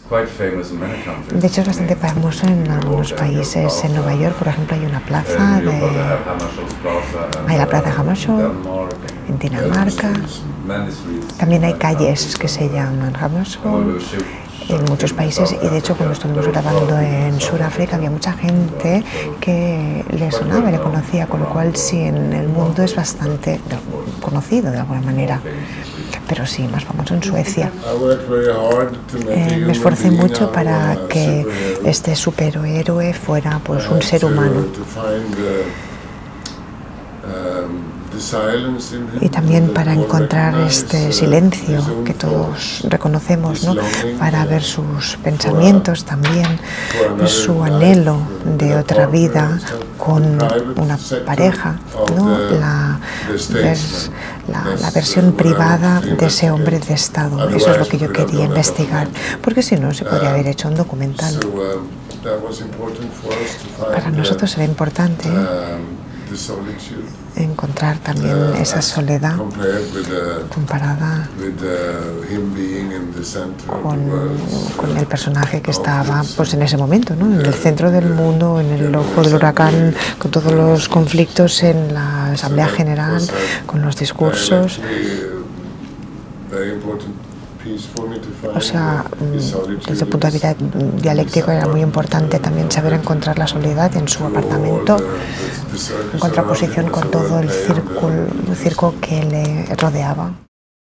De hecho, es bastante famoso en algunos países. En Nueva York, por ejemplo, hay una plaza hay la Plaza Hammarskjold, en Dinamarca. También hay calles que se llaman Hammarskjold en muchos países, y de hecho cuando estuvimos grabando en Sudáfrica había mucha gente que le sonaba, le conocía, con lo cual sí, en el mundo es bastante conocido de alguna manera, pero sí, más famoso en Suecia. Me esforcé mucho para que este superhéroe fuera pues un ser humano. Y también para encontrar este silencio que todos reconocemos, ¿no? Para ver sus pensamientos también, su anhelo de otra vida con una pareja, ¿no? La versión privada de ese hombre de Estado. Eso es lo que yo quería investigar, porque si no se podría haber hecho un documental. Para nosotros era importante encontrar también esa soledad comparada con el personaje que estaba pues en ese momento, ¿no? En el centro del mundo, en el ojo del huracán, con todos los conflictos en la Asamblea General, con los discursos. O sea, desde el punto de vista dialéctico era muy importante también saber encontrar la soledad en su apartamento, en contraposición con todo el circo que le rodeaba.